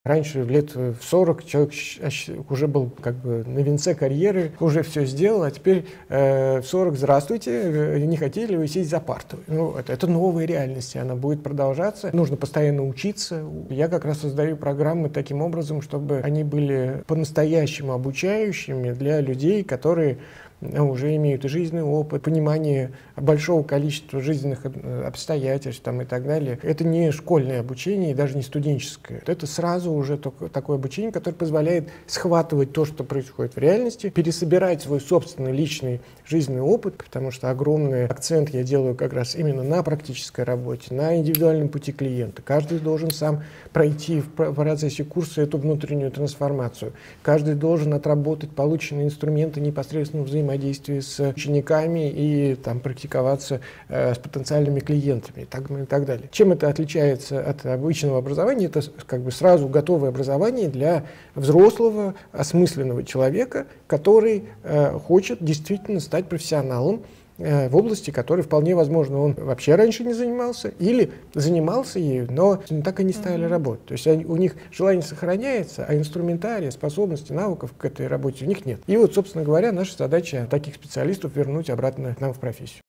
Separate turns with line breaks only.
Раньше, лет в 40, человек уже был как бы на венце карьеры, уже все сделал, а теперь в 40 здравствуйте, не хотели вы сесть за парту. Ну, это новая реальность, она будет продолжаться. Нужно постоянно учиться. Я как раз создаю программы таким образом, чтобы они были по-настоящему обучающими для людей, которые уже имеют и жизненный опыт, понимание большого количества жизненных обстоятельств там, и так далее. Это не школьное обучение и даже не студенческое. Это сразу уже такое обучение, которое позволяет схватывать то, что происходит в реальности, пересобирать свой собственный личный жизненный опыт, потому что огромный акцент я делаю как раз именно на практической работе, на индивидуальном пути клиента. Каждый должен сам пройти в процессе курса эту внутреннюю трансформацию. Каждый должен отработать полученные инструменты непосредственно взаимодействия с учениками и там, практиковаться с потенциальными клиентами и так далее. Чем это отличается от обычного образования? Это как бы сразу готовое образование для взрослого, осмысленного человека, который хочет действительно стать профессионалом в области, которой вполне возможно он вообще раньше не занимался или занимался ею, но так и не стали работать. То есть у них желание сохраняется, а инструментария, способностей, навыков к этой работе у них нет. И вот, собственно говоря, наша задача таких специалистов вернуть обратно к нам в профессию.